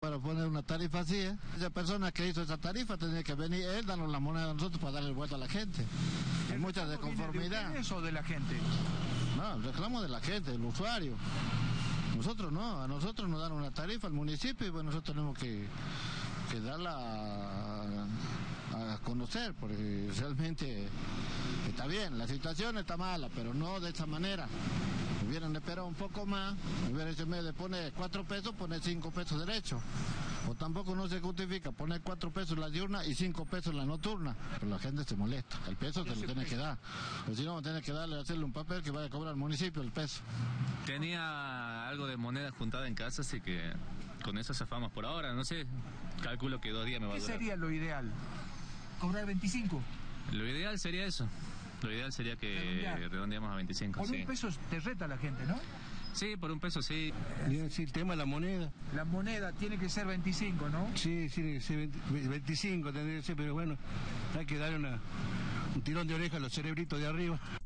Para poner una tarifa así, esa persona que hizo esa tarifa tendría que venir él, darnos la moneda a nosotros para darle vuelta a la gente. Hay mucha desconformidad. ¿De eso de la gente? No, el reclamo de la gente, del usuario. Nosotros no, a nosotros nos dan una tarifa al municipio y bueno, nosotros tenemos que darla a conocer, porque realmente está bien, la situación está mala, pero no de esa manera. Hubieran esperado un poco más, hubieran hecho en vez de poner 4 pesos, poner 5 pesos derecho. O tampoco no se justifica poner 4 pesos en la diurna y 5 pesos en la nocturna. Pero la gente se molesta, el peso se lo tiene que dar. O si no, tiene que hacerle un papel que vaya a cobrar al municipio el peso. Tenía algo de moneda juntada en casa, así que con eso zafamos por ahora, no sé, calculo que 2 días me va a durar. ¿Qué sería lo ideal? ¿Cobrar 25? Lo ideal sería eso. Lo ideal sería que redondeamos a 25. Por un peso te reta la gente, ¿no? Sí, por un peso sí. Sí, el tema de la moneda. La moneda tiene que ser 25, ¿no? Sí, tiene que ser 25 tendría que ser, pero bueno, hay que darle un tirón de oreja a los cerebritos de arriba.